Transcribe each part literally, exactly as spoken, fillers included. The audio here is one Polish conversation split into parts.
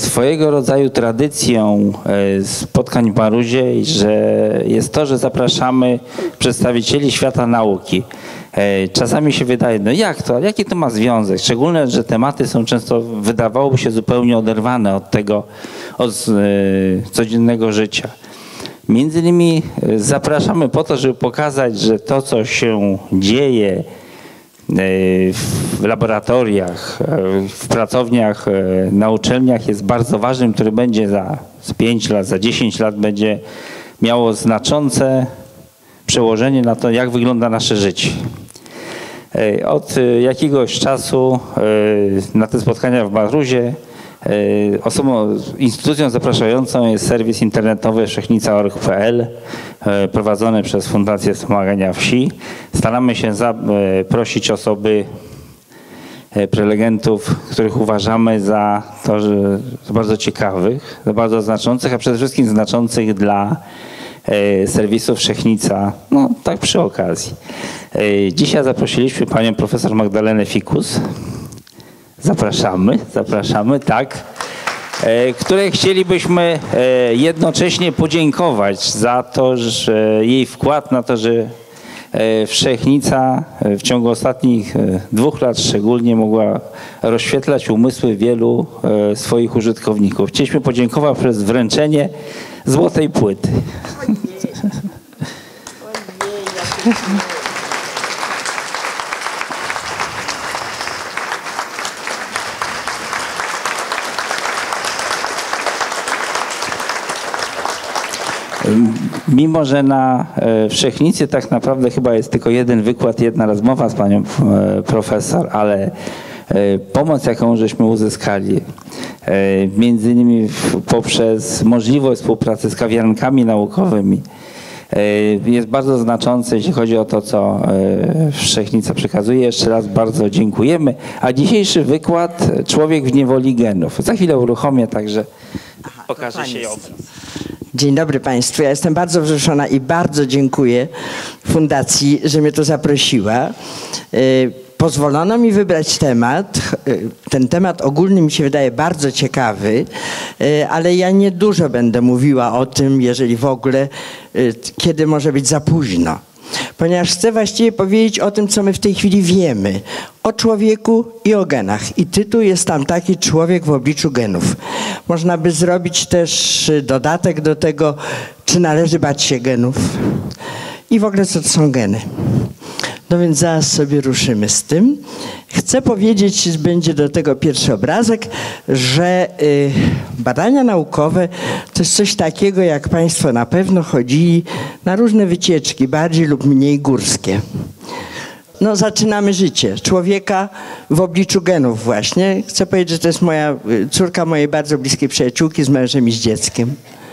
swojego rodzaju tradycją spotkań w Baruzie, że jest to, że zapraszamy przedstawicieli świata nauki. Czasami się wydaje, no jak to, jaki to ma związek? Szczególnie, że tematy są często, wydawałoby się, zupełnie oderwane od tego, od codziennego życia. Między innymi zapraszamy po to, żeby pokazać, że to, co się dzieje w laboratoriach, w pracowniach, na uczelniach jest bardzo ważnym, który będzie za pięć lat, za dziesięć lat będzie miało znaczące przełożenie na to, jak wygląda nasze życie. Od jakiegoś czasu na te spotkania w Baruzie osobą, instytucją zapraszającą jest serwis internetowy wszechnica kropka org kropka pe el prowadzony przez Fundację Wspomagania Wsi. Staramy się zaprosić osoby, prelegentów, których uważamy za to, że za bardzo ciekawych, za bardzo znaczących, a przede wszystkim znaczących dla serwisu Wszechnica, no tak przy okazji. Dzisiaj zaprosiliśmy panią profesor Magdalenę Fikus. Zapraszamy, zapraszamy, tak. Której chcielibyśmy jednocześnie podziękować za to, że jej wkład na to, że Wszechnica w ciągu ostatnich dwóch lat szczególnie mogła rozświetlać umysły wielu swoich użytkowników. Chcieliśmy podziękować przez wręczenie złotej płyty. Mimo że na Wszechnicy tak naprawdę chyba jest tylko jeden wykład, jedna rozmowa z panią profesor, ale pomoc, jaką żeśmy uzyskali, między innymi poprzez możliwość współpracy z kawiarnkami naukowymi, jest bardzo znaczący, jeśli chodzi o to, co Wszechnica przekazuje. Jeszcze raz bardzo dziękujemy. A dzisiejszy wykład Człowiek w niewoli genów. Za chwilę uruchomię, także Aha, pokaże się obraz. Dzień dobry Państwu. Ja jestem bardzo wzruszona i bardzo dziękuję Fundacji, że mnie tu zaprosiła. Pozwolono mi wybrać temat. Ten temat ogólny mi się wydaje bardzo ciekawy, ale ja niedużo będę mówiła o tym, jeżeli w ogóle, kiedy może być za późno. Ponieważ chcę właściwie powiedzieć o tym, co my w tej chwili wiemy o człowieku i o genach. I tytuł jest tam taki: Człowiek w obliczu genów. Można by zrobić też dodatek do tego, czy należy bać się genów i w ogóle co to są geny. No więc zaraz sobie ruszymy z tym. Chcę powiedzieć, będzie do tego pierwszy obrazek, że y, badania naukowe to jest coś takiego, jak Państwo na pewno chodzili na różne wycieczki, bardziej lub mniej górskie. No zaczynamy życie człowieka w obliczu genów właśnie. Chcę powiedzieć, że to jest moja córka mojej bardzo bliskiej przyjaciółki z mężem i z dzieckiem.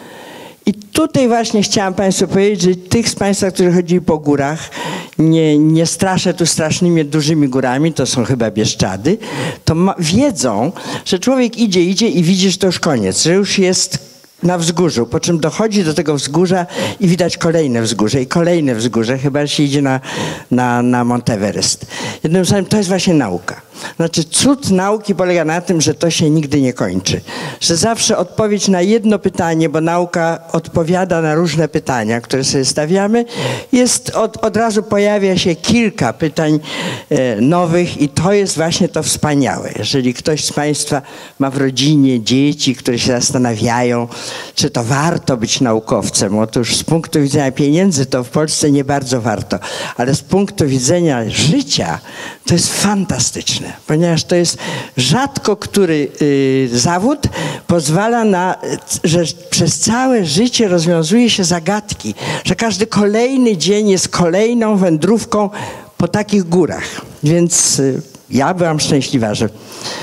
I tutaj właśnie chciałam Państwu powiedzieć, że tych z Państwa, którzy chodzili po górach, nie, nie straszę tu strasznymi dużymi górami, to są chyba Bieszczady, to ma, wiedzą, że człowiek idzie, idzie i widzi, że to już koniec, że już jest na wzgórzu, po czym dochodzi do tego wzgórza i widać kolejne wzgórze i kolejne wzgórze, chyba że się idzie na, na, na Monteverest. Jednym słowem, to jest właśnie nauka. Znaczy cud nauki polega na tym, że to się nigdy nie kończy. Że zawsze odpowiedź na jedno pytanie, bo nauka odpowiada na różne pytania, które sobie stawiamy, jest od, od razu pojawia się kilka pytań e, nowych i to jest właśnie to wspaniałe. Jeżeli ktoś z Państwa ma w rodzinie dzieci, które się zastanawiają, czy to warto być naukowcem. Otóż z punktu widzenia pieniędzy to w Polsce nie bardzo warto, ale z punktu widzenia życia to jest fantastyczne, ponieważ to jest rzadko który y, zawód pozwala na, że przez całe życie rozwiązuje się zagadki, że każdy kolejny dzień jest kolejną wędrówką po takich górach. Więc y, ja byłam szczęśliwa, że,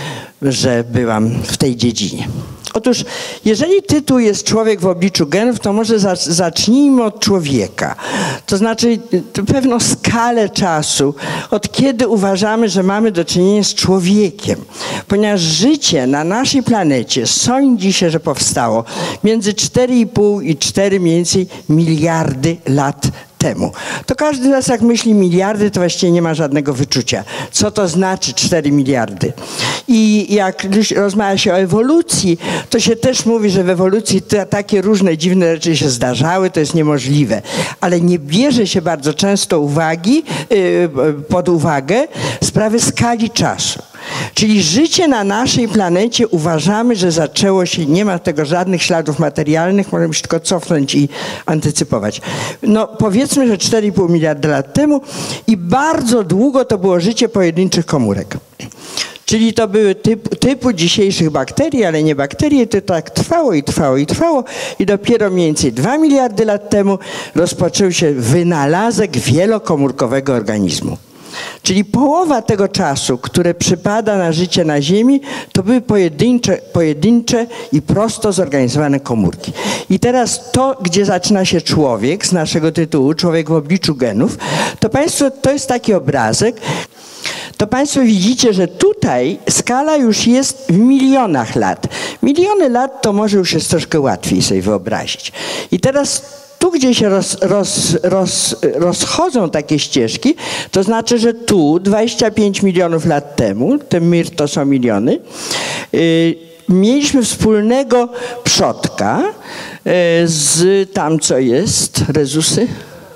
że byłam w tej dziedzinie. Otóż, jeżeli tytuł jest Człowiek w obliczu genów, to może zacznijmy od człowieka. To znaczy pewną skalę czasu, od kiedy uważamy, że mamy do czynienia z człowiekiem. Ponieważ życie na naszej planecie sądzi się, że powstało między cztery i pół i cztery mniej więcej miliardy lat temu. To każdy z nas jak myśli miliardy, to właściwie nie ma żadnego wyczucia. Co to znaczy cztery miliardy? I jak rozmawia się o ewolucji, to się też mówi, że w ewolucji te, takie różne dziwne rzeczy się zdarzały, to jest niemożliwe. Ale nie bierze się bardzo często uwagi, yy, pod uwagę sprawy skali czasu. Czyli życie na naszej planecie uważamy, że zaczęło się, nie ma tego żadnych śladów materialnych, możemy się tylko cofnąć i antycypować. No powiedzmy, że cztery i pół miliarda lat temu i bardzo długo to było życie pojedynczych komórek. Czyli to były typ, typu dzisiejszych bakterii, ale nie bakterie, to tak trwało i trwało i trwało i dopiero mniej więcej dwa miliardy lat temu rozpoczął się wynalazek wielokomórkowego organizmu. Czyli połowa tego czasu, które przypada na życie na Ziemi, to były pojedyncze, pojedyncze i prosto zorganizowane komórki. I teraz to, gdzie zaczyna się człowiek z naszego tytułu, człowiek w obliczu genów, to Państwo, to jest taki obrazek, to Państwo widzicie, że tutaj skala już jest w milionach lat. Miliony lat to może już jest troszkę łatwiej sobie wyobrazić. I teraz tu, gdzie się roz, roz, roz, rozchodzą takie ścieżki, to znaczy, że tu dwadzieścia pięć milionów lat temu, te mir to są miliony, yy, mieliśmy wspólnego przodka yy, z tam, co jest, rezusy?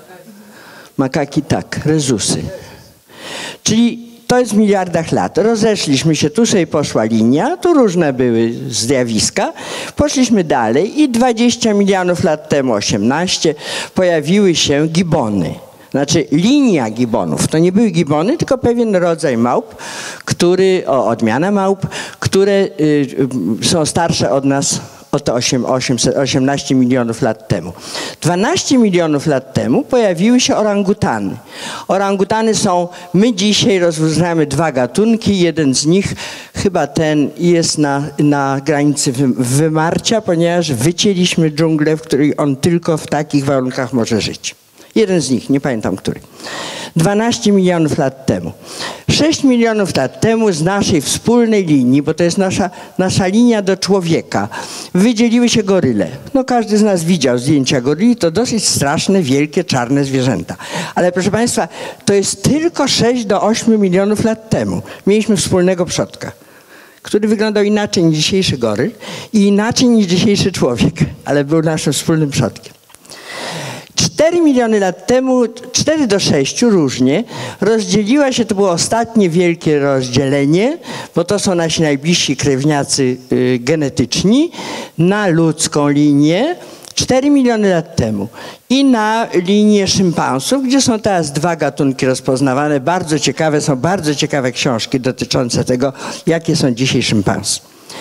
Makaki, tak, rezusy. Czyli to jest w miliardach lat. Rozeszliśmy się, tu sobie poszła linia, tu różne były zjawiska. Poszliśmy dalej i dwadzieścia milionów lat temu, osiemnaście, pojawiły się gibony. Znaczy linia gibonów. To nie były gibony, tylko pewien rodzaj małp, który, o, odmiana małp, które y, y, są starsze od nas o to osiemnaście milionów lat temu. dwanaście milionów lat temu pojawiły się orangutany. Orangutany są, my dzisiaj rozróżniamy dwa gatunki, jeden z nich, chyba ten, jest na, na granicy wymarcia, ponieważ wycięliśmy dżunglę, w której on tylko w takich warunkach może żyć. Jeden z nich, nie pamiętam który. dwanaście milionów lat temu. sześć milionów lat temu z naszej wspólnej linii, bo to jest nasza, nasza linia do człowieka, wydzieliły się goryle. No każdy z nas widział zdjęcia goryli, to dosyć straszne, wielkie, czarne zwierzęta. Ale proszę Państwa, to jest tylko sześć do ośmiu milionów lat temu. Mieliśmy wspólnego przodka, który wyglądał inaczej niż dzisiejszy goryl i inaczej niż dzisiejszy człowiek, ale był naszym wspólnym przodkiem. cztery miliony lat temu, cztery do sześciu różnie, rozdzieliła się, to było ostatnie wielkie rozdzielenie, bo to są nasi najbliżsi krewniacy y, genetyczni, na ludzką linię cztery miliony lat temu i na linię szympansów, gdzie są teraz dwa gatunki rozpoznawane, bardzo ciekawe, są bardzo ciekawe książki dotyczące tego, jakie są dzisiaj szympansy.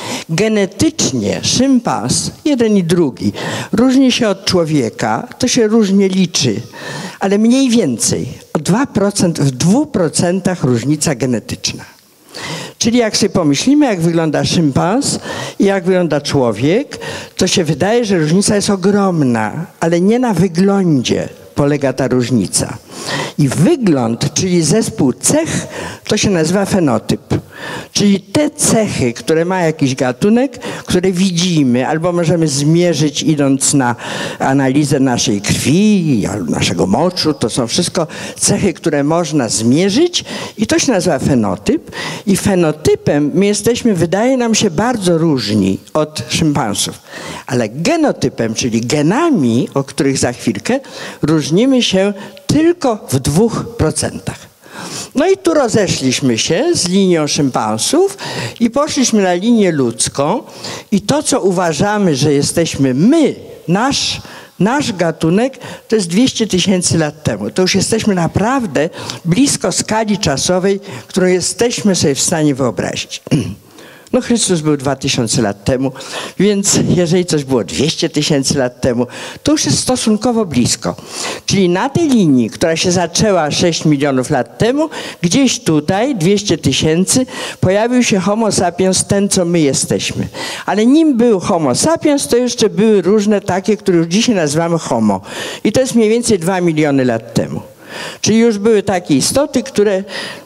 Genetycznie szympans, jeden i drugi, różni się od człowieka, to się różnie liczy, ale mniej więcej o dwa procent, w dwóch procentach różnica genetyczna. Czyli jak sobie pomyślimy, jak wygląda szympans i jak wygląda człowiek, to się wydaje, że różnica jest ogromna, ale nie na wyglądzie polega ta różnica. I wygląd, czyli zespół cech, to się nazywa fenotyp. Czyli te cechy, które ma jakiś gatunek, które widzimy albo możemy zmierzyć idąc na analizę naszej krwi albo naszego moczu, to są wszystko cechy, które można zmierzyć i to się nazywa fenotyp. I fenotypem my jesteśmy, wydaje nam się, bardzo różni od szympansów. Ale genotypem, czyli genami, o których za chwilkę, różnimy się tylko w dwóch procentach. No i tu rozeszliśmy się z linią szympansów i poszliśmy na linię ludzką i to, co uważamy, że jesteśmy my, nasz, nasz gatunek, to jest dwieście tysięcy lat temu. To już jesteśmy naprawdę blisko skali czasowej, którą jesteśmy sobie w stanie wyobrazić. No Chrystus był dwa tysiące lat temu, więc jeżeli coś było dwieście tysięcy lat temu, to już jest stosunkowo blisko. Czyli na tej linii, która się zaczęła sześć milionów lat temu, gdzieś tutaj, dwieście tysięcy, pojawił się Homo sapiens, ten co my jesteśmy. Ale nim był Homo sapiens, to jeszcze były różne takie, które już dzisiaj nazywamy Homo. I to jest mniej więcej dwa miliony lat temu. Czyli już były takie istoty, które...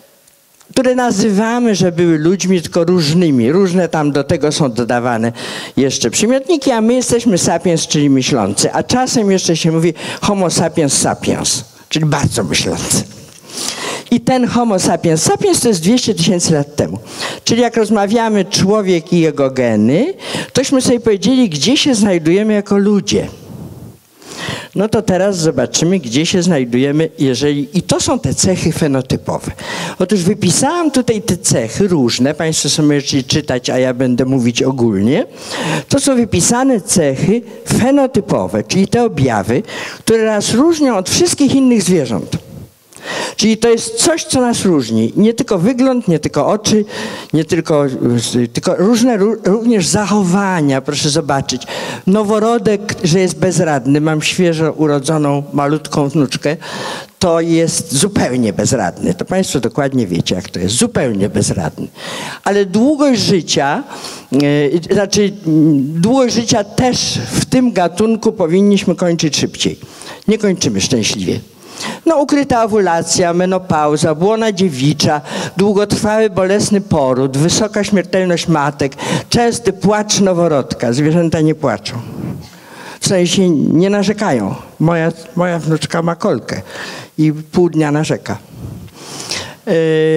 które nazywamy, że były ludźmi, tylko różnymi. Różne tam do tego są dodawane jeszcze przymiotniki, a my jesteśmy sapiens, czyli myślący. A czasem jeszcze się mówi homo sapiens sapiens. czyli bardzo myślący. I ten homo sapiens sapiens to jest dwieście tysięcy lat temu. Czyli jak rozmawiamy człowiek i jego geny, tośmy sobie powiedzieli, gdzie się znajdujemy jako ludzie. No to teraz zobaczymy, gdzie się znajdujemy, jeżeli... I to są te cechy fenotypowe. Otóż wypisałam tutaj te cechy różne, Państwo sobie możecie czytać, a ja będę mówić ogólnie. To są wypisane cechy fenotypowe, czyli te objawy, które nas różnią od wszystkich innych zwierząt. Czyli to jest coś, co nas różni. Nie tylko wygląd, nie tylko oczy, nie tylko, tylko różne również zachowania. Proszę zobaczyć. Noworodek, że jest bezradny. Mam świeżo urodzoną, malutką wnuczkę. To jest zupełnie bezradny. To Państwo dokładnie wiecie, jak to jest. Zupełnie bezradny. Ale długość życia, yy, znaczy długość życia też w tym gatunku powinniśmy kończyć szybciej. Nie kończymy szczęśliwie. No, ukryta owulacja, menopauza, błona dziewicza, długotrwały bolesny poród, wysoka śmiertelność matek, częsty płacz noworodka. Zwierzęta nie płaczą. W sensie nie narzekają. Moja, moja wnuczka ma kolkę i pół dnia narzeka. Yy,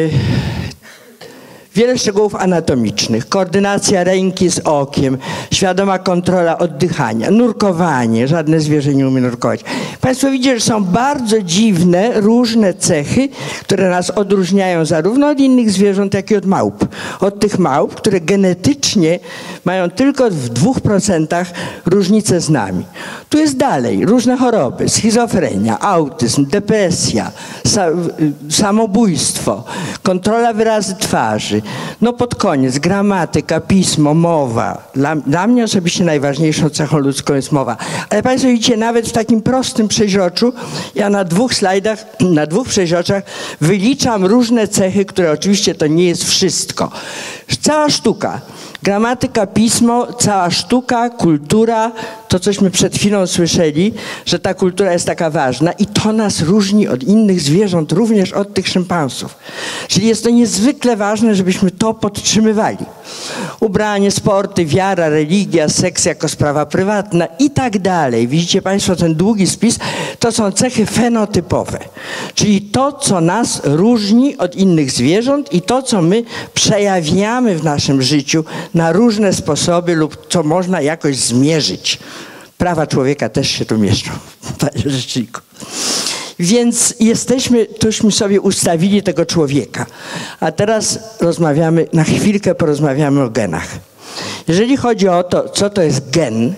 Wiele szczegółów anatomicznych, koordynacja ręki z okiem, świadoma kontrola oddychania, nurkowanie, żadne zwierzę nie umie nurkować. Państwo widzicie, że są bardzo dziwne, różne cechy, które nas odróżniają zarówno od innych zwierząt, jak i od małp. Od tych małp, które genetycznie mają tylko w dwóch procentach różnicę z nami. Tu jest dalej, różne choroby, schizofrenia, autyzm, depresja, sa samobójstwo, kontrola wyrazy twarzy. No pod koniec, gramatyka, pismo, mowa. Dla, dla mnie osobiście najważniejszą cechą ludzką jest mowa. Ale Państwo widzicie, nawet w takim prostym przeźroczu, ja na dwóch slajdach, na dwóch przeźroczach wyliczam różne cechy, które oczywiście to nie jest wszystko. Cała sztuka. Gramatyka, pismo, cała sztuka, kultura, to cośmy przed chwilą słyszeli, że ta kultura jest taka ważna i to nas różni od innych zwierząt, również od tych szympansów. Czyli jest to niezwykle ważne, żebyśmy to podtrzymywali. Ubranie, sporty, wiara, religia, seks jako sprawa prywatna i tak dalej. Widzicie Państwo ten długi spis, to są cechy fenotypowe. Czyli to, co nas różni od innych zwierząt i to, co my przejawiamy w naszym życiu na różne sposoby lub co można jakoś zmierzyć. Prawa człowieka też się tu mieszczą, panie rzeczniku. Więc jesteśmy, tośmy sobie ustawili tego człowieka. A teraz rozmawiamy, na chwilkę porozmawiamy o genach. Jeżeli chodzi o to, co to jest gen,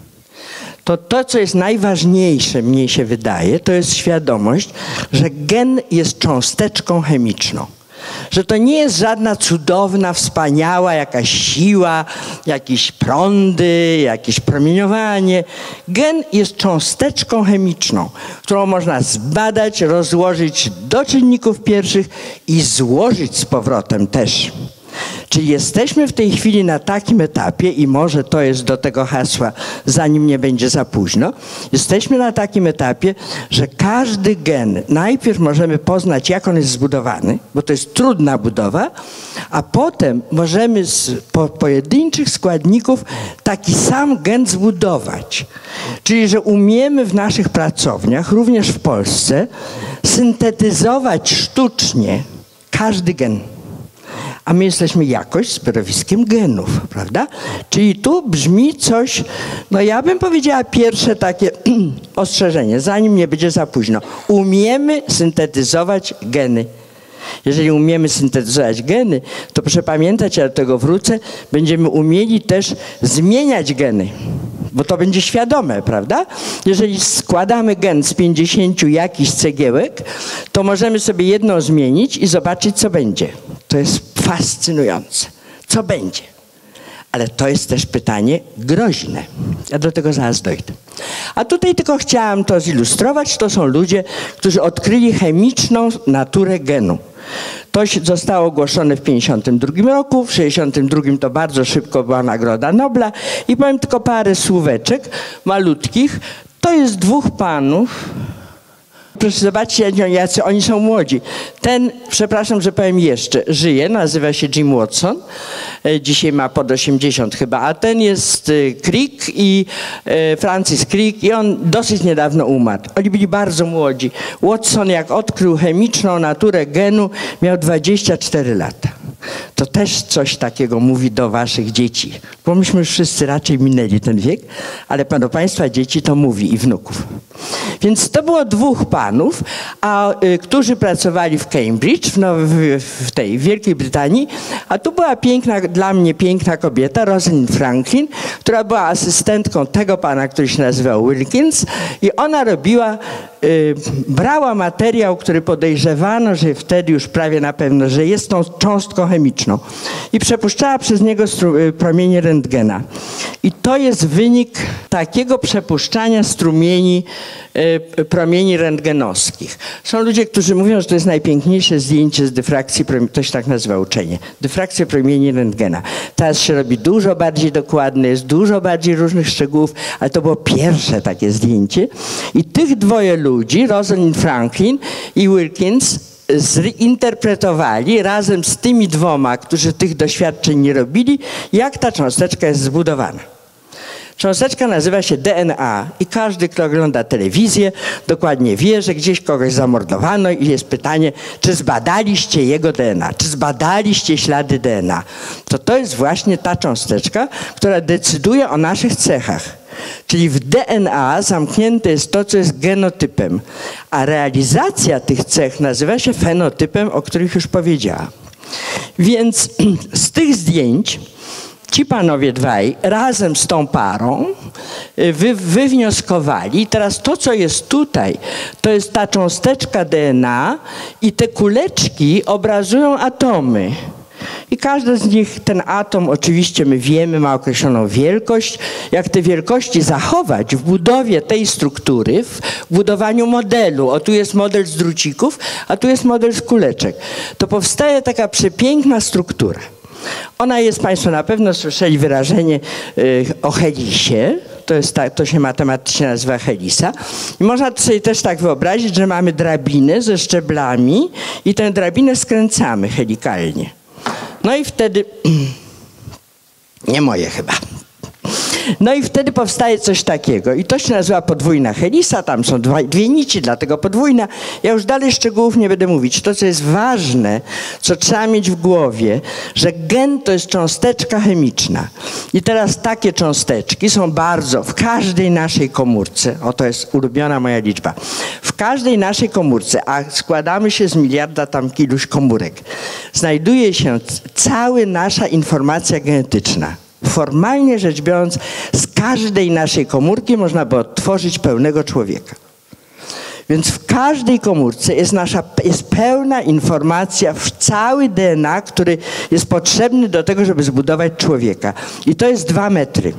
to to, co jest najważniejsze, mnie się wydaje, to jest świadomość, że gen jest cząsteczką chemiczną. Że to nie jest żadna cudowna, wspaniała jakaś siła, jakieś prądy, jakieś promieniowanie. Gen jest cząsteczką chemiczną, którą można zbadać, rozłożyć do czynników pierwszych i złożyć z powrotem też. Czyli jesteśmy w tej chwili na takim etapie i może to jest do tego hasła, zanim nie będzie za późno, jesteśmy na takim etapie, że każdy gen najpierw możemy poznać, jak on jest zbudowany, bo to jest trudna budowa, a potem możemy z po, pojedynczych składników taki sam gen zbudować. Czyli, że umiemy w naszych pracowniach, również w Polsce, syntetyzować sztucznie każdy gen. A my jesteśmy jakoś zbiorowiskiem genów, prawda? Czyli tu brzmi coś, no ja bym powiedziała pierwsze takie ostrzeżenie, zanim nie będzie za późno. Umiemy syntetyzować geny. Jeżeli umiemy syntetyzować geny, to proszę pamiętać, ja do tego wrócę, będziemy umieli też zmieniać geny. Bo to będzie świadome, prawda? Jeżeli składamy gen z pięćdziesięciu jakichś cegiełek, to możemy sobie jedną zmienić i zobaczyć, co będzie. To jest fascynujące. Co będzie? Ale to jest też pytanie groźne. Ja do tego zaraz dojdę. A tutaj tylko chciałam to zilustrować. To są ludzie, którzy odkryli chemiczną naturę genu. To zostało ogłoszone w pięćdziesiątym drugim roku, w sześćdziesiątym drugim to bardzo szybko była Nagroda Nobla i powiem tylko parę słóweczek malutkich. To jest dwóch panów, Proszę zobaczcie, jacy oni są młodzi. Ten, przepraszam, że powiem jeszcze, żyje, nazywa się Jim Watson. Dzisiaj ma pod osiemdziesiąt chyba, a ten jest Crick i Francis Crick i on dosyć niedawno umarł. Oni byli bardzo młodzi. Watson, jak odkrył chemiczną naturę genu, miał dwadzieścia cztery lata. To też coś takiego mówi do waszych dzieci. Bo myśmy już wszyscy raczej minęli ten wiek, ale do państwa dzieci to mówi i wnuków. Więc to było dwóch panów, a, y, którzy pracowali w Cambridge, w, no, w, w tej Wielkiej Brytanii, a tu była piękna, dla mnie piękna kobieta, Rosalind Franklin, która była asystentką tego pana, który się nazywał Wilkins i ona robiła, y, brała materiał, który podejrzewano, że wtedy już prawie na pewno, że jest tą cząstką chemiczną i przepuszczała przez niego promienie rentgena. I to jest wynik takiego przepuszczania strumieni y, promieni rentgenowskich. Są ludzie, którzy mówią, że to jest najpiękniejsze zdjęcie z dyfrakcji, to się tak nazywa uczenie, dyfrakcja promieni rentgena. Teraz się robi dużo bardziej dokładne, jest dużo bardziej różnych szczegółów, ale to było pierwsze takie zdjęcie. I tych dwoje ludzi, Rosalind Franklin i Wilkins, zinterpretowali razem z tymi dwoma, którzy tych doświadczeń nie robili, jak ta cząsteczka jest zbudowana. Cząsteczka nazywa się D N A i każdy, kto ogląda telewizję, dokładnie wie, że gdzieś kogoś zamordowano i jest pytanie, czy zbadaliście jego D N A, czy zbadaliście ślady D N A. To to jest właśnie ta cząsteczka, która decyduje o naszych cechach. Czyli w D N A zamknięte jest to, co jest genotypem, a realizacja tych cech nazywa się fenotypem, o których już powiedziałam. Więc z tych zdjęć ci panowie dwaj razem z tą parą wy, wywnioskowali, i teraz to, co jest tutaj, to jest ta cząsteczka D N A i te kuleczki obrazują atomy. I każdy z nich, ten atom, oczywiście my wiemy, ma określoną wielkość. Jak te wielkości zachować w budowie tej struktury, w budowaniu modelu, o tu jest model z drucików, a tu jest model z kuleczek, to powstaje taka przepiękna struktura. Ona jest, państwo na pewno słyszeli wyrażenie y, o helisie. To, jest ta, to się matematycznie nazywa helisa. I można sobie też tak wyobrazić, że mamy drabinę ze szczeblami i tę drabinę skręcamy helikalnie. No i wtedy, nie moje chyba, no i wtedy powstaje coś takiego i to się nazywa podwójna helisa, tam są dwa, dwie nici, dlatego podwójna. Ja już dalej szczegółów nie będę mówić. To, co jest ważne, co trzeba mieć w głowie, że gen to jest cząsteczka chemiczna. I teraz takie cząsteczki są bardzo, w każdej naszej komórce, oto jest ulubiona moja liczba, w każdej naszej komórce, a składamy się z miliarda tam iluś komórek, znajduje się cała nasza informacja genetyczna. Formalnie rzecz biorąc, z każdej naszej komórki można by odtworzyć pełnego człowieka. Więc w każdej komórce jest, nasza, jest pełna informacja, w cały D N A, który jest potrzebny do tego, żeby zbudować człowieka. I to jest dwa metry.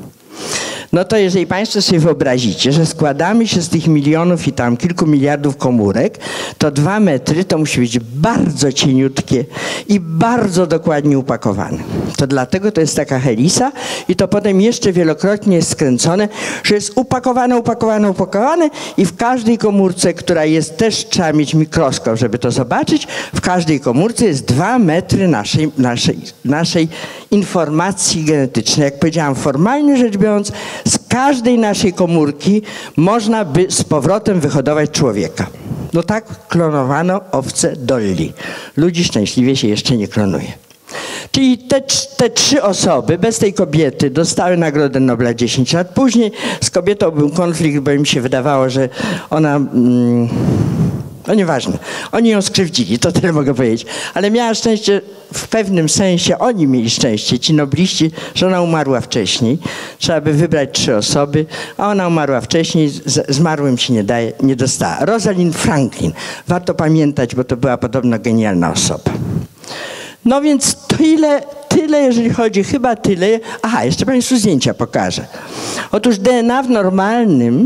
No to jeżeli państwo sobie wyobrazicie, że składamy się z tych milionów i tam kilku miliardów komórek, to dwa metry to musi być bardzo cieniutkie i bardzo dokładnie upakowane. To dlatego to jest taka helisa i to potem jeszcze wielokrotnie jest skręcone, że jest upakowane, upakowane, upakowane i w każdej komórce, która jest, też trzeba mieć mikroskop, żeby to zobaczyć, w każdej komórce jest dwa metry naszej, naszej, naszej informacji genetycznej. Jak powiedziałam, formalnie rzecz biorąc, z każdej naszej komórki można by z powrotem wyhodować człowieka. No tak klonowano owce Dolly. Ludzi szczęśliwie się jeszcze nie klonuje. Czyli te, te trzy osoby, bez tej kobiety, dostały Nagrodę Nobla dziesięć lat później. Z kobietą był konflikt, bo im się wydawało, że ona... Mm, no nieważne. Oni ją skrzywdzili, to tyle mogę powiedzieć. Ale miała szczęście, w pewnym sensie oni mieli szczęście, ci nobliści, że ona umarła wcześniej. Trzeba by wybrać trzy osoby, a ona umarła wcześniej, z, zmarłym się nie, daje, nie dostała. Rosalind Franklin. Warto pamiętać, bo to była podobno genialna osoba. No więc tyle, tyle, jeżeli chodzi, chyba tyle. Aha, jeszcze państwu zdjęcia pokażę. Otóż D N A w normalnym,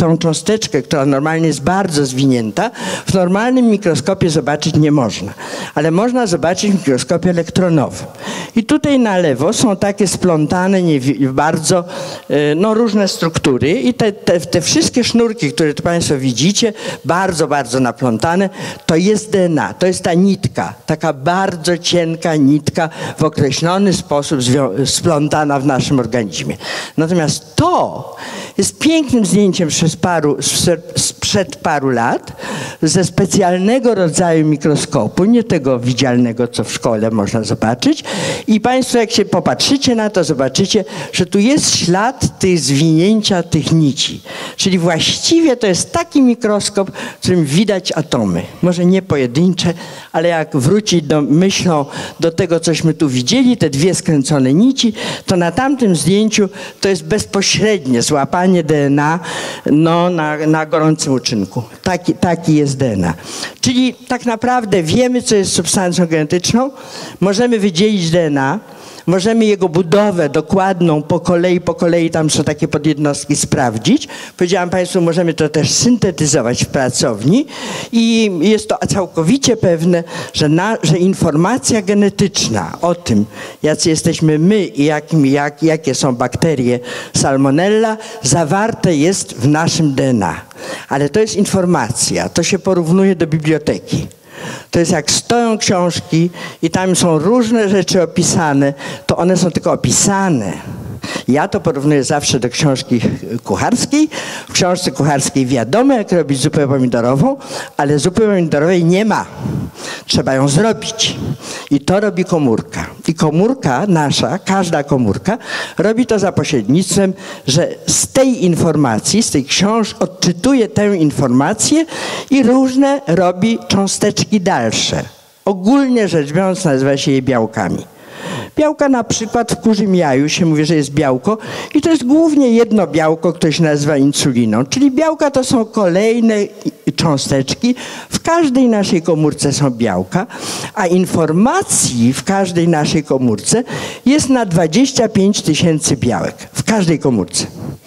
tą cząsteczkę, która normalnie jest bardzo zwinięta, w normalnym mikroskopie zobaczyć nie można. Ale można zobaczyć w mikroskopie elektronowym. I tutaj na lewo są takie splątane nie, bardzo no, różne struktury i te, te, te wszystkie sznurki, które tu Państwo widzicie, bardzo, bardzo naplątane, to jest D N A, to jest ta nitka, taka bardzo cienka nitka w określony sposób splątana w naszym organizmie. Natomiast to jest pięknym zdjęciem sprzed paru, sprzed paru lat ze specjalnego rodzaju mikroskopu, nie tego widzialnego, co w szkole można zobaczyć. I Państwo, jak się popatrzycie na to, zobaczycie, że tu jest ślad tych zwinięcia tych nici. Czyli właściwie to jest taki mikroskop, w którym widać atomy. Może nie pojedyncze, ale jak wrócić do myślą do tego, cośmy tu widzieli, te dwie skręcone nici, to na tamtym zdjęciu to jest bezpośrednie złapanie D N A no, na, na gorącym uczynku. Taki, taki jest D N A. Czyli tak naprawdę wiemy, co jest substancją genetyczną, możemy wydzielić D N A, możemy jego budowę dokładną po kolei, po kolei, tam są takie podjednostki, sprawdzić. Powiedziałam Państwu, możemy to też syntetyzować w pracowni i jest to całkowicie pewne, że, na, że informacja genetyczna o tym, jacy jesteśmy my i jak, jak, jakie są bakterie Salmonella, zawarte jest w naszym D N A. Ale to jest informacja, to się porównuje do biblioteki. To jest jak stoją książki i tam są różne rzeczy opisane, to one są tylko opisane. Ja to porównuję zawsze do książki kucharskiej. W książce kucharskiej wiadomo, jak robić zupę pomidorową, ale zupy pomidorowej nie ma. Trzeba ją zrobić. I to robi komórka. I komórka nasza, każda komórka, robi to za pośrednictwem, że z tej informacji, z tej książki odczytuje tę informację i różne robi cząsteczki dalsze. Ogólnie rzecz biorąc nazywa się je białkami. Białka na przykład w kurzym jaju się mówi, że jest białko i to jest głównie jedno białko, które się nazywa insuliną. Czyli białka to są kolejne cząsteczki. W każdej naszej komórce są białka, a informacji w każdej naszej komórce jest na dwadzieścia pięć tysięcy białek. W każdej komórce.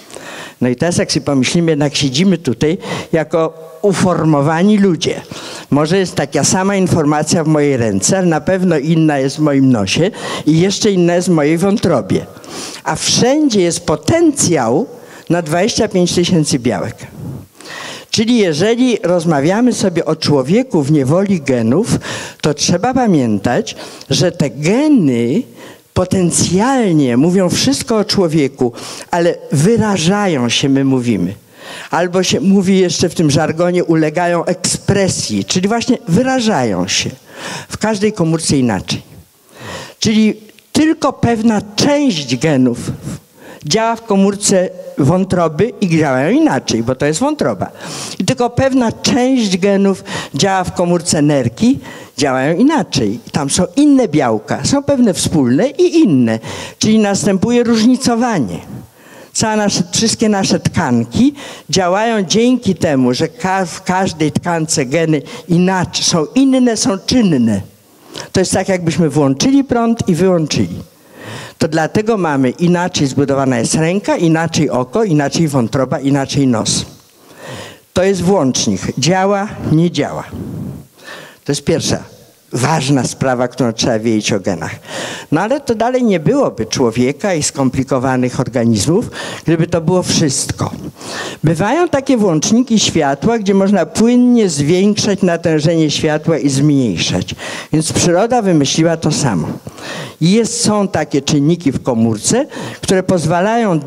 No i teraz jak sobie pomyślimy, jednak siedzimy tutaj jako uformowani ludzie. Może jest taka sama informacja w mojej ręce, ale na pewno inna jest w moim nosie i jeszcze inna jest w mojej wątrobie. A wszędzie jest potencjał na dwadzieścia pięć tysięcy białek. Czyli jeżeli rozmawiamy sobie o człowieku w niewoli genów, to trzeba pamiętać, że te geny potencjalnie mówią wszystko o człowieku, ale wyrażają się, my mówimy. Albo się mówi jeszcze w tym żargonie, ulegają ekspresji, czyli właśnie wyrażają się. W każdej komórce inaczej. Czyli tylko pewna część genów działa w komórce wątroby i działają inaczej, bo to jest wątroba. I tylko pewna część genów działa w komórce nerki, działają inaczej. Tam są inne białka, są pewne wspólne i inne. Czyli następuje różnicowanie. Całe nasze, wszystkie nasze tkanki działają dzięki temu, że ka w każdej tkance geny inaczej są inne, są czynne. To jest tak, jakbyśmy włączyli prąd i wyłączyli. To dlatego mamy inaczej zbudowana jest ręka, inaczej oko, inaczej wątroba, inaczej nos. To jest włącznik. Działa, nie działa. To jest pierwsza ważna sprawa, którą trzeba wiedzieć o genach. No ale to dalej nie byłoby człowieka i skomplikowanych organizmów, gdyby to było wszystko. Bywają takie włączniki światła, gdzie można płynnie zwiększać natężenie światła i zmniejszać. Więc przyroda wymyśliła to samo. Jest, są takie czynniki w komórce, które pozwalają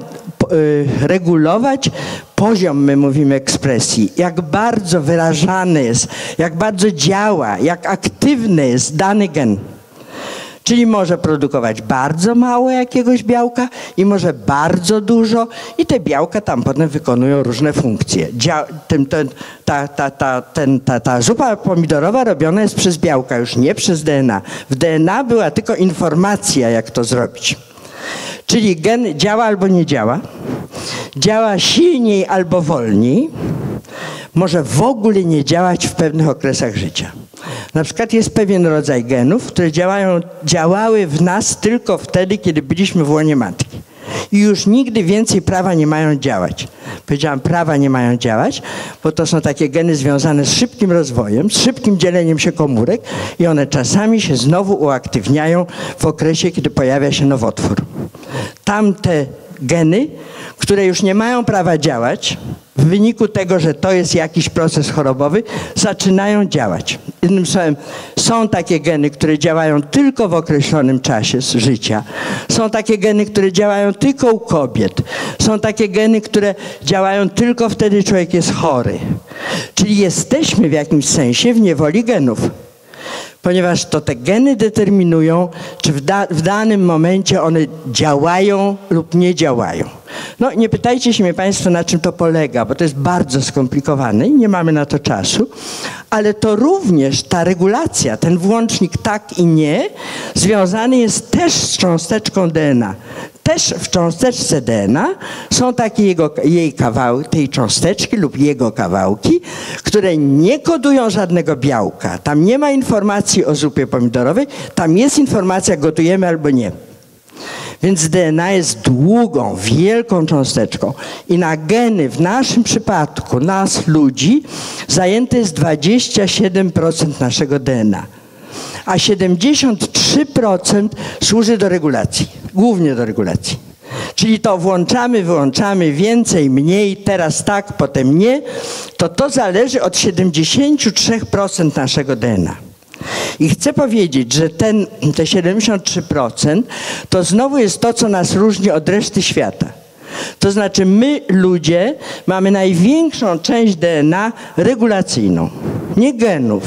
regulować poziom, my mówimy, ekspresji, jak bardzo wyrażany jest, jak bardzo działa, jak aktywny jest dany gen. Czyli może produkować bardzo mało jakiegoś białka i może bardzo dużo i te białka tam potem wykonują różne funkcje. Dzia tym, ten, ta, ta, ta, ten, ta, ta zupa pomidorowa robiona jest przez białka, już nie przez D N A. W D N A była tylko informacja, jak to zrobić. Czyli gen działa albo nie działa, działa silniej albo wolniej, może w ogóle nie działać w pewnych okresach życia. Na przykład jest pewien rodzaj genów, które działają, działały w nas tylko wtedy, kiedy byliśmy w łonie matki. i już nigdy więcej prawa nie mają działać. Powiedziałam, prawa nie mają działać, bo to są takie geny związane z szybkim rozwojem, z szybkim dzieleniem się komórek i one czasami się znowu uaktywniają w okresie, kiedy pojawia się nowotwór. Tamte geny, które już nie mają prawa działać, w wyniku tego, że to jest jakiś proces chorobowy, zaczynają działać. Jednym słowem, są takie geny, które działają tylko w określonym czasie z życia. Są takie geny, które działają tylko u kobiet. Są takie geny, które działają tylko wtedy, człowiek jest chory. Czyli jesteśmy w jakimś sensie w niewoli genów. Ponieważ to te geny determinują, czy w, da, w danym momencie one działają lub nie działają. No nie pytajcie się mnie Państwo, na czym to polega, bo to jest bardzo skomplikowane i nie mamy na to czasu, ale to również ta regulacja, ten włącznik tak i nie, związany jest też z cząsteczką D N A. Też w cząsteczce D N A są takie jego, jej kawałki, tej cząsteczki lub jego kawałki, które nie kodują żadnego białka. Tam nie ma informacji o zupie pomidorowej, tam jest informacja, gotujemy albo nie. Więc D N A jest długą, wielką cząsteczką i na geny w naszym przypadku, nas ludzi, zajęte jest dwadzieścia siedem procent naszego D N A. A siedemdziesiąt trzy procent służy do regulacji, głównie do regulacji. Czyli to włączamy, wyłączamy, więcej, mniej, teraz tak, potem nie, to to zależy od siedemdziesięciu trzech procent naszego D N A. I chcę powiedzieć, że ten, te siedemdziesiąt trzy procent to znowu jest to, co nas różni od reszty świata. To znaczy my, ludzie, mamy największą część D N A regulacyjną, nie genów.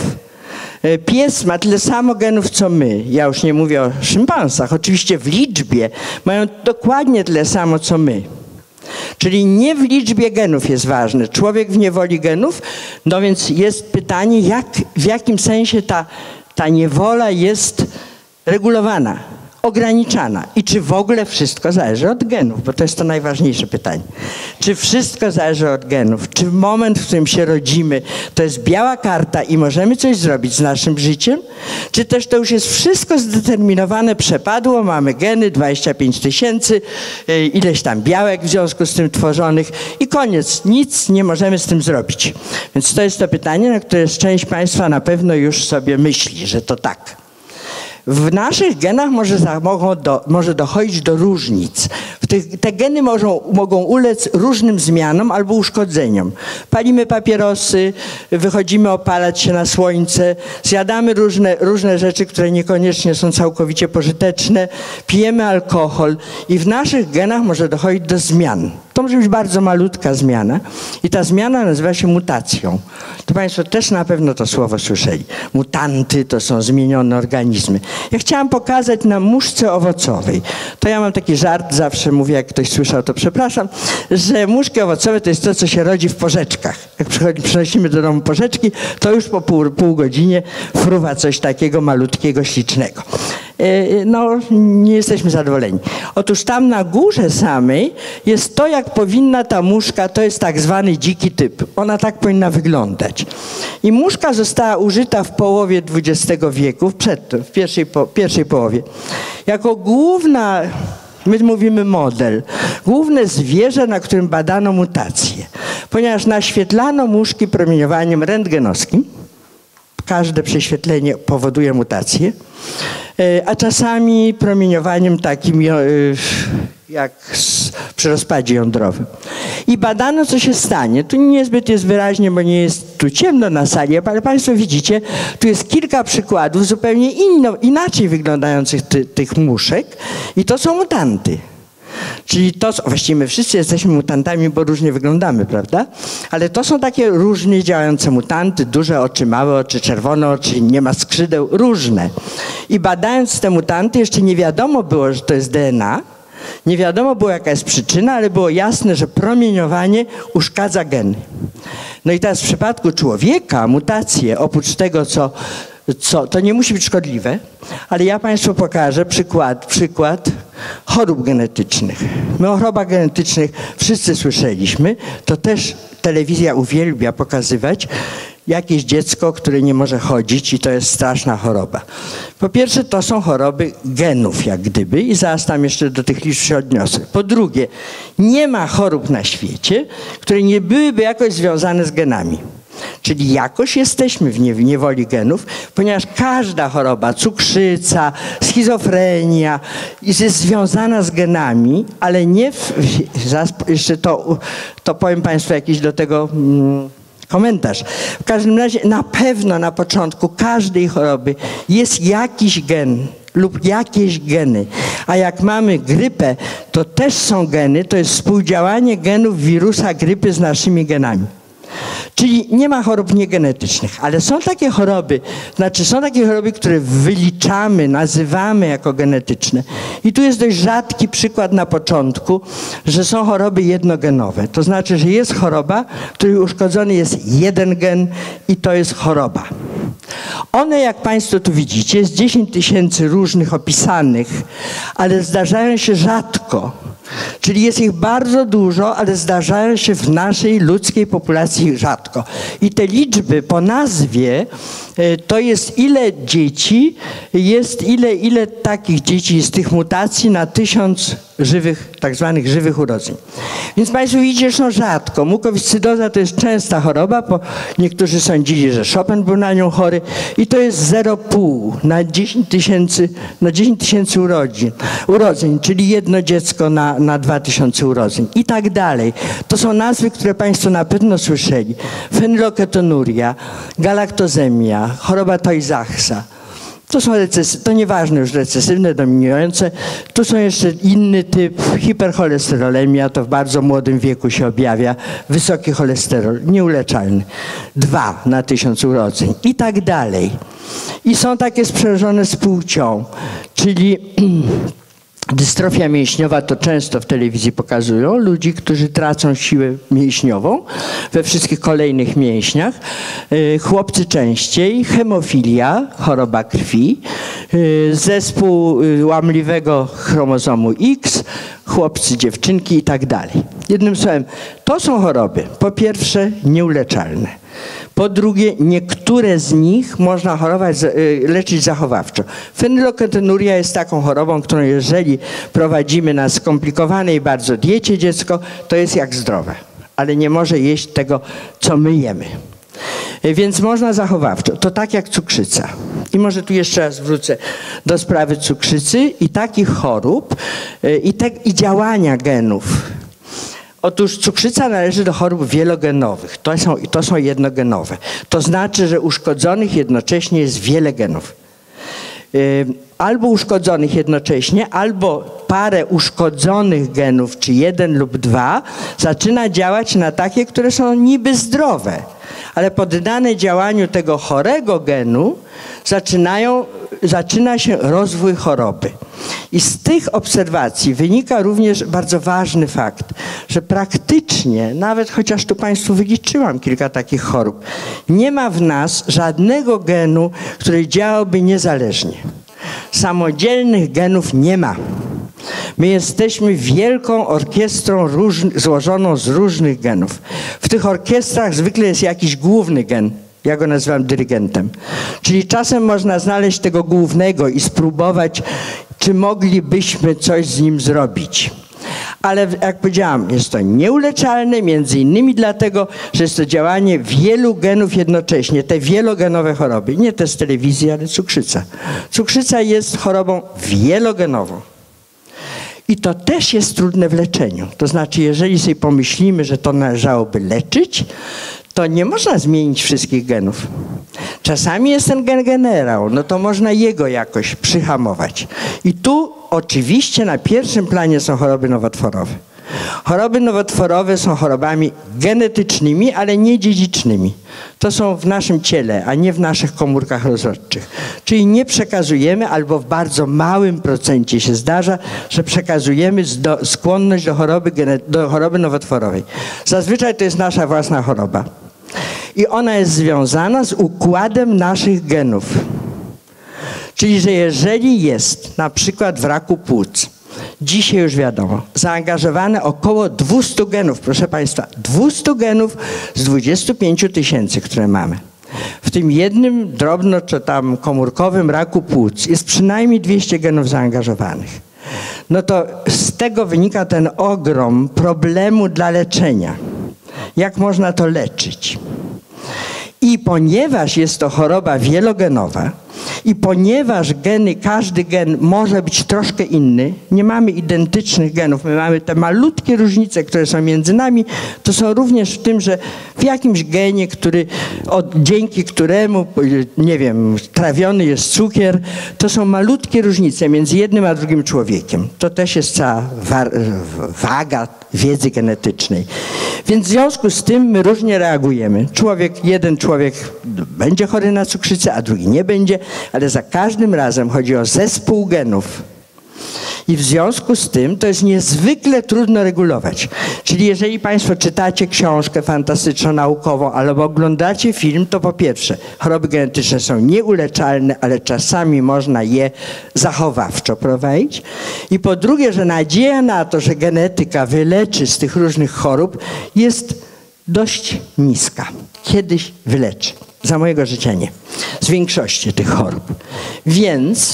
Pies ma tyle samo genów, co my. Ja już nie mówię o szympansach. Oczywiście w liczbie mają dokładnie tyle samo, co my. Czyli nie w liczbie genów jest ważne. Człowiek w niewoli genów, no więc jest pytanie, jak, w jakim sensie ta, ta niewola jest regulowana, ograniczana i czy w ogóle wszystko zależy od genów, bo to jest to najważniejsze pytanie. Czy wszystko zależy od genów? Czy moment, w którym się rodzimy, to jest biała karta i możemy coś zrobić z naszym życiem? Czy też to już jest wszystko zdeterminowane, przepadło, mamy geny, dwadzieścia pięć tysięcy, ileś tam białek w związku z tym tworzonych i koniec, nic nie możemy z tym zrobić. Więc to jest to pytanie, na które część Państwa na pewno już sobie myśli, że to tak. W naszych genach może, mogą do, może dochodzić do różnic. W tych, te geny możą, mogą ulec różnym zmianom albo uszkodzeniom. Palimy papierosy, wychodzimy opalać się na słońce, zjadamy różne, różne rzeczy, które niekoniecznie są całkowicie pożyteczne, pijemy alkohol i w naszych genach może dochodzić do zmian. To może być bardzo malutka zmiana i ta zmiana nazywa się mutacją. To Państwo też na pewno to słowo słyszeli. Mutanty to są zmienione organizmy. Ja chciałam pokazać na muszce owocowej. To ja mam taki żart, zawsze mówię, jak ktoś słyszał, to przepraszam, że muszki owocowe to jest to, co się rodzi w porzeczkach. Jak przychodzi, przynosimy do domu porzeczki, to już po pół, pół godzinie fruwa coś takiego malutkiego, ślicznego. No, nie jesteśmy zadowoleni. Otóż tam na górze samej jest to, jak powinna ta muszka, to jest tak zwany dziki typ. Ona tak powinna wyglądać. I muszka została użyta w połowie dwudziestego wieku, przedtem, w pierwszej, po, pierwszej połowie, jako główna, my mówimy model, główne zwierzę, na którym badano mutacje. Ponieważ naświetlano muszki promieniowaniem rentgenowskim, każde prześwietlenie powoduje mutację, a czasami promieniowaniem takim jak przy rozpadzie jądrowym. I badano, co się stanie. Tu niezbyt jest wyraźnie, bo nie jest tu ciemno na sali, ale Państwo widzicie, tu jest kilka przykładów zupełnie inno, inaczej wyglądających ty, tych muszek i to są mutanty. Czyli to, właściwie my wszyscy jesteśmy mutantami, bo różnie wyglądamy, prawda? Ale to są takie różnie działające mutanty, duże oczy, małe oczy, czerwone oczy, nie ma skrzydeł, różne. I badając te mutanty jeszcze nie wiadomo było, że to jest D N A, nie wiadomo było, jaka jest przyczyna, ale było jasne, że promieniowanie uszkadza geny. No i teraz w przypadku człowieka mutacje, oprócz tego, co, co to nie musi być szkodliwe, ale ja Państwu pokażę przykład, przykład chorób genetycznych. My o chorobach genetycznych wszyscy słyszeliśmy, to też telewizja uwielbia pokazywać. jakieś dziecko, które nie może chodzić i to jest straszna choroba. Po pierwsze, to są choroby genów jak gdyby i zaraz tam jeszcze do tych liczb się odniosę. Po drugie, nie ma chorób na świecie, które nie byłyby jakoś związane z genami. Czyli jakoś jesteśmy w niewoli genów, ponieważ każda choroba, cukrzyca, schizofrenia jest związana z genami, ale nie w, zaraz jeszcze to, to powiem Państwu jakiś do tego mm, komentarz. W każdym razie na pewno na początku każdej choroby jest jakiś gen lub jakieś geny. A jak mamy grypę, to też są geny, to jest współdziałanie genów wirusa grypy z naszymi genami. Czyli nie ma chorób niegenetycznych, ale są takie choroby, znaczy są takie choroby, które wyliczamy, nazywamy jako genetyczne. I tu jest dość rzadki przykład na początku, że są choroby jednogenowe. To znaczy, że jest choroba, w której uszkodzony jest jeden gen i to jest choroba. One, jak Państwo tu widzicie, jest dziesięć tysięcy różnych opisanych, ale zdarzają się rzadko. Czyli jest ich bardzo dużo, ale zdarzają się w naszej ludzkiej populacji rzadko. I te liczby po nazwie to jest ile dzieci, jest ile, ile takich dzieci jest tych mutacji na tysiąc żywych, tak zwanych żywych urodzeń. Więc Państwo widzicie, że są rzadko. Mukowiscydoza to jest częsta choroba, bo niektórzy sądzili, że Chopin był na nią chory i to jest zero przecinek pięć na dziesięć tysięcy, na dziesięć tysięcy urodzin, urodzeń, czyli jedno dziecko na, na dwa tysiące urodzeń i tak dalej. To są nazwy, które Państwo na pewno słyszeli. Fenyloketonuria, galaktozemia, choroba Tay-Sachsa. To są recesy, to nieważne już recesywne, dominujące. Tu są jeszcze inny typ, hipercholesterolemia, to w bardzo młodym wieku się objawia. Wysoki cholesterol, nieuleczalny. Dwa na tysiąc urodzeń i tak dalej. I są takie sprzężone z płcią, czyli dystrofia mięśniowa, to często w telewizji pokazują ludzi, którzy tracą siłę mięśniową we wszystkich kolejnych mięśniach. Chłopcy częściej, hemofilia, choroba krwi, zespół łamliwego chromozomu X, chłopcy, dziewczynki i tak dalej. Jednym słowem, to są choroby, po pierwsze nieuleczalne. Po drugie, niektóre z nich można chorować, leczyć zachowawczo. Fenyloketonuria jest taką chorobą, którą jeżeli prowadzimy na skomplikowanej bardzo diecie dziecko, to jest jak zdrowe, ale nie może jeść tego, co my jemy. Więc można zachowawczo. To tak jak cukrzyca. I może tu jeszcze raz wrócę do sprawy cukrzycy i takich chorób i, te, i działania genów. Otóż cukrzyca należy do chorób wielogenowych. To są, to są jednogenowe. To znaczy, że uszkodzonych jednocześnie jest wiele genów. Yy, albo uszkodzonych jednocześnie, albo parę uszkodzonych genów, czy jeden lub dwa, zaczyna działać na takie, które są niby zdrowe. Ale poddane działaniu tego chorego genu zaczynają, zaczyna się rozwój choroby. I z tych obserwacji wynika również bardzo ważny fakt, że praktycznie, nawet chociaż tu Państwu wyliczyłam kilka takich chorób, nie ma w nas żadnego genu, który działałby niezależnie. Samodzielnych genów nie ma. My jesteśmy wielką orkiestrą róż, złożoną z różnych genów. W tych orkiestrach zwykle jest jakiś główny gen. Ja go nazywam dyrygentem. Czyli czasem można znaleźć tego głównego i spróbować, czy moglibyśmy coś z nim zrobić. Ale jak powiedziałam, jest to nieuleczalne, między innymi dlatego, że jest to działanie wielu genów jednocześnie, te wielogenowe choroby. Nie te z telewizji, ale cukrzyca. Cukrzyca jest chorobą wielogenową. I to też jest trudne w leczeniu. To znaczy, jeżeli sobie pomyślimy, że to należałoby leczyć, to nie można zmienić wszystkich genów. Czasami jest ten gen generał, no to można jego jakoś przyhamować. I tu oczywiście na pierwszym planie są choroby nowotworowe. Choroby nowotworowe są chorobami genetycznymi, ale nie dziedzicznymi. To są w naszym ciele, a nie w naszych komórkach rozrodczych. Czyli nie przekazujemy, albo w bardzo małym procencie się zdarza, że przekazujemy do, skłonność do choroby, do choroby nowotworowej. Zazwyczaj to jest nasza własna choroba. I ona jest związana z układem naszych genów. Czyli, że jeżeli jest na przykład w raku płuc, dzisiaj już wiadomo, zaangażowane około dwieście genów, proszę Państwa, dwieście genów z dwudziestu pięciu tysięcy, które mamy. w tym jednym drobno czy tam komórkowym raku płuc jest przynajmniej dwieście genów zaangażowanych. No to z tego wynika ten ogrom problemu dla leczenia. Jak można to leczyć? I ponieważ jest to choroba wielogenowa i ponieważ geny, każdy gen może być troszkę inny, nie mamy identycznych genów, my mamy te malutkie różnice, które są między nami, to są również w tym, że w jakimś genie, który, od, dzięki któremu, nie wiem, trawiony jest cukier, to są malutkie różnice między jednym a drugim człowiekiem. To też jest cała wa waga wiedzy genetycznej. Więc w związku z tym my różnie reagujemy. Człowiek, jeden człowiek będzie chory na cukrzycę, a drugi nie będzie, ale za każdym razem chodzi o zespół genów. I w związku z tym to jest niezwykle trudno regulować. Czyli jeżeli Państwo czytacie książkę fantastyczno-naukową albo oglądacie film, to po pierwsze, choroby genetyczne są nieuleczalne, ale czasami można je zachowawczo prowadzić. I po drugie, że nadzieja na to, że genetyka wyleczy z tych różnych chorób jest dość niska. Kiedyś wyleczy. Za mojego życia nie. Z większości tych chorób. Więc...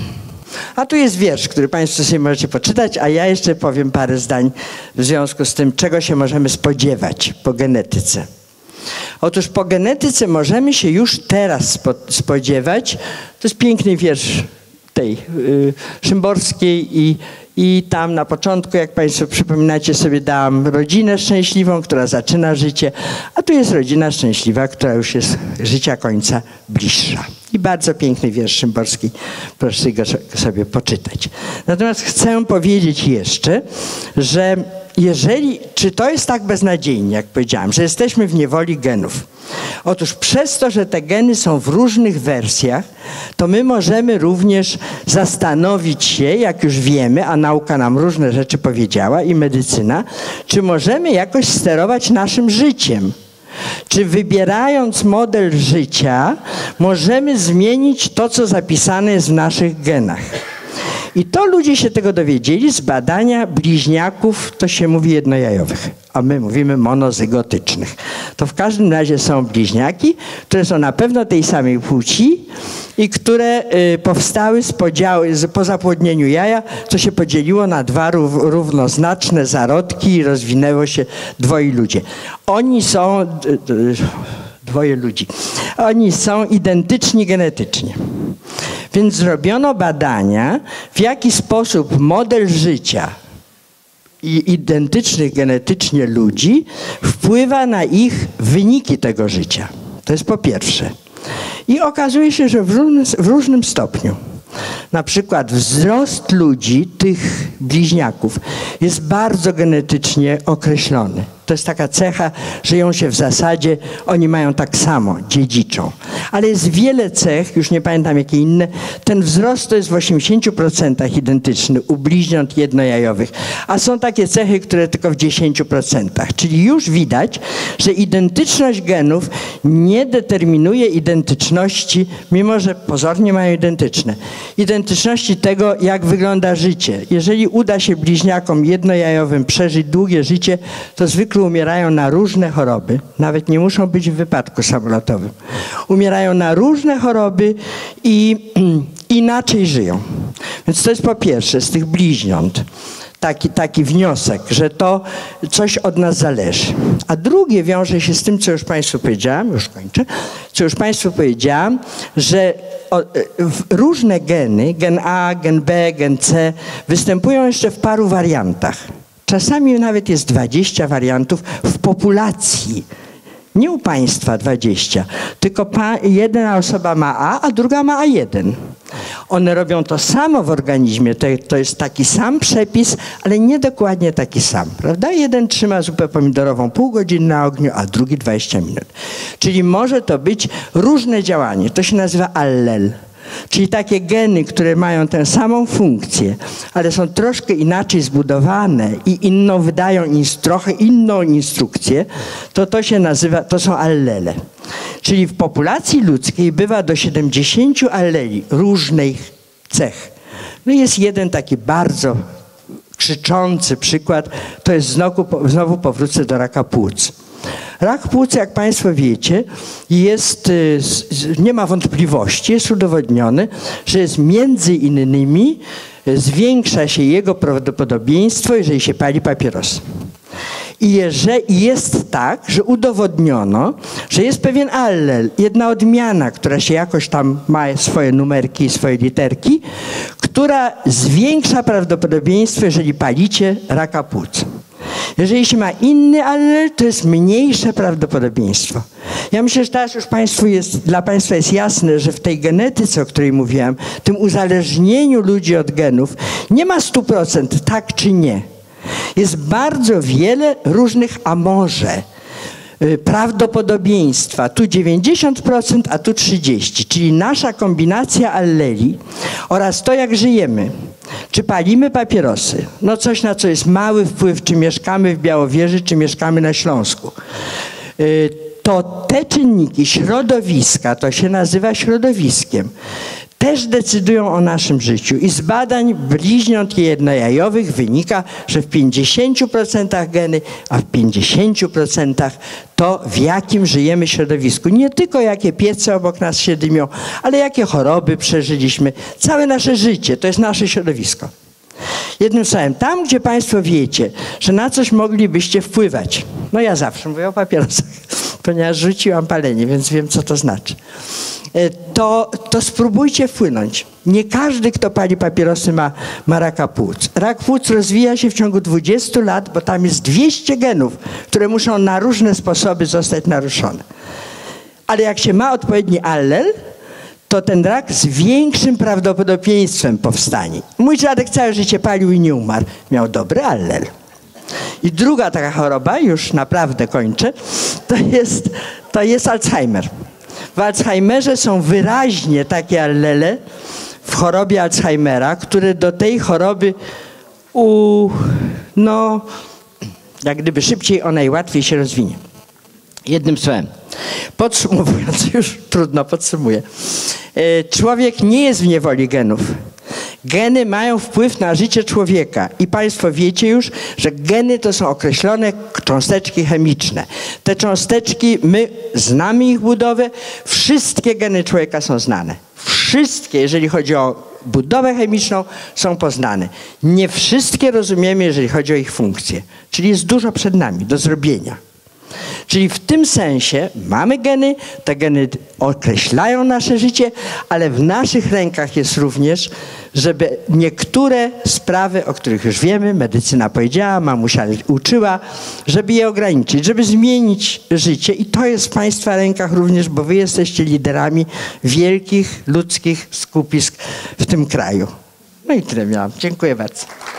A tu jest wiersz, który Państwo sobie możecie poczytać, a ja jeszcze powiem parę zdań w związku z tym, czego się możemy spodziewać po genetyce. Otóż po genetyce możemy się już teraz spodziewać, to jest piękny wiersz tej y, Szymborskiej i, i tam na początku, jak Państwo przypominacie sobie, dałam rodzinę szczęśliwą, która zaczyna życie, a tu jest rodzina szczęśliwa, która już jest życia końca bliższa. I bardzo piękny wiersz Szymborskiej, proszę go sobie poczytać. Natomiast chcę powiedzieć jeszcze, że jeżeli, czy to jest tak beznadziejnie, jak powiedziałam, że jesteśmy w niewoli genów. Otóż przez to, że te geny są w różnych wersjach, to my możemy również zastanowić się, jak już wiemy, a nauka nam różne rzeczy powiedziała i medycyna, czy możemy jakoś sterować naszym życiem. Czy wybierając model życia możemy zmienić to, co zapisane jest w naszych genach. I to ludzie się tego dowiedzieli z badania bliźniaków, to się mówi jednojajowych, a my mówimy monozygotycznych. To w każdym razie są bliźniaki, które są na pewno tej samej płci i które y, powstały z podziału, z, po zapłodnieniu jaja, co się podzieliło na dwa rów, równoznaczne zarodki i rozwinęło się dwoje ludzi. Oni są... Y, y, dwoje ludzi. Oni są identyczni genetycznie. Więc zrobiono badania, w jaki sposób model życia i identycznych genetycznie ludzi wpływa na ich wyniki tego życia. To jest po pierwsze. I okazuje się, że w różnym, w różnym stopniu. Na przykład wzrost ludzi, tych bliźniaków, jest bardzo genetycznie określony. To jest taka cecha, że ją się w zasadzie, oni mają tak samo, dziedziczą. Ale jest wiele cech, już nie pamiętam jakie inne, ten wzrost to jest w osiemdziesięciu procentach identyczny u bliźniąt jednojajowych, a są takie cechy, które tylko w dziesięciu procentach. Czyli już widać, że identyczność genów nie determinuje identyczności, mimo że pozornie mają identyczne, identyczności tego, jak wygląda życie. Jeżeli uda się bliźniakom jednojajowym przeżyć długie życie, to zwykle umierają na różne choroby, nawet nie muszą być w wypadku samolotowym. Umierają na różne choroby i inaczej żyją. Więc to jest po pierwsze z tych bliźniąt taki, taki wniosek, że to coś od nas zależy. A drugie wiąże się z tym, co już Państwu powiedziałam, już kończę, co już Państwu powiedziałam, że różne geny, gen A, gen B, gen C, występują jeszcze w paru wariantach. Czasami nawet jest dwadzieścia wariantów w populacji. Nie u Państwa dwadzieścia, tylko jedna osoba ma A, a druga ma A jeden. One robią to samo w organizmie, to, to jest taki sam przepis, ale nie dokładnie taki sam, prawda? Jeden trzyma zupę pomidorową pół godziny na ogniu, a drugi dwadzieścia minut. Czyli może to być różne działanie, to się nazywa allel. Czyli takie geny, które mają tę samą funkcję, ale są troszkę inaczej zbudowane i inną wydają trochę inną instrukcję, to to się nazywa, to są allele. Czyli w populacji ludzkiej bywa do siedemdziesięciu alleli różnych cech. No jest jeden taki bardzo krzyczący przykład, to jest znowu, znowu powrócę do raka płuc. Rak płuc, jak Państwo wiecie, jest, nie ma wątpliwości, jest udowodnione, że jest między innymi, zwiększa się jego prawdopodobieństwo, jeżeli się pali papierosy. I jeżeli jest tak, że udowodniono, że jest pewien allel, jedna odmiana, która się jakoś tam ma swoje numerki, swoje literki, która zwiększa prawdopodobieństwo, jeżeli palicie, raka płuc. Jeżeli się ma inny allel, to jest mniejsze prawdopodobieństwo. Ja myślę, że teraz już Państwu jest, dla Państwa jest jasne, że w tej genetyce, o której mówiłem, tym uzależnieniu ludzi od genów, nie ma stu procent tak czy nie. Jest bardzo wiele różnych a może prawdopodobieństwa. Tu dziewięćdziesiąt procent, a tu trzydzieści procent. Czyli nasza kombinacja alleli oraz to, jak żyjemy. Czy palimy papierosy? No coś, na co jest mały wpływ, czy mieszkamy w Białowieży, czy mieszkamy na Śląsku. To te czynniki środowiska, to się nazywa środowiskiem, też decydują o naszym życiu. I z badań bliźniąt jednojajowych wynika, że w pięćdziesięciu procentach geny, a w pięćdziesięciu procentach to, w jakim żyjemy środowisku. Nie tylko jakie piece obok nas się dymią, ale jakie choroby przeżyliśmy. Całe nasze życie to jest nasze środowisko. Jednym słowem, tam, gdzie Państwo wiecie, że na coś moglibyście wpływać. No ja zawsze mówię o papierosach, ponieważ rzuciłam palenie, więc wiem, co to znaczy. To, to spróbujcie wpłynąć. Nie każdy, kto pali papierosy, ma, ma raka płuc. Rak płuc rozwija się w ciągu dwudziestu lat, bo tam jest dwieście genów, które muszą na różne sposoby zostać naruszone. Ale jak się ma odpowiedni allel, to ten rak z większym prawdopodobieństwem powstanie. Mój dziadek całe życie palił i nie umarł. Miał dobry allel. I druga taka choroba, już naprawdę kończę, to jest, to jest Alzheimer. W Alzheimerze są wyraźnie takie allele w chorobie Alzheimera, które do tej choroby u, no, jak gdyby szybciej ona i łatwiej się rozwinie. Jednym słowem, podsumowując, już trudno podsumuję. Człowiek nie jest w niewoli genów. Geny mają wpływ na życie człowieka i Państwo wiecie już, że geny to są określone cząsteczki chemiczne. Te cząsteczki, my znamy ich budowę, wszystkie geny człowieka są znane. Wszystkie, jeżeli chodzi o budowę chemiczną, są poznane. Nie wszystkie rozumiemy, jeżeli chodzi o ich funkcję. Czyli jest dużo przed nami do zrobienia. Czyli w tym sensie mamy geny, te geny określają nasze życie, ale w naszych rękach jest również, żeby niektóre sprawy, o których już wiemy, medycyna powiedziała, mamusia uczyła, żeby je ograniczyć, żeby zmienić życie. I to jest w Państwa rękach również, bo Wy jesteście liderami wielkich ludzkich skupisk w tym kraju. No i tyle miałam. Dziękuję bardzo.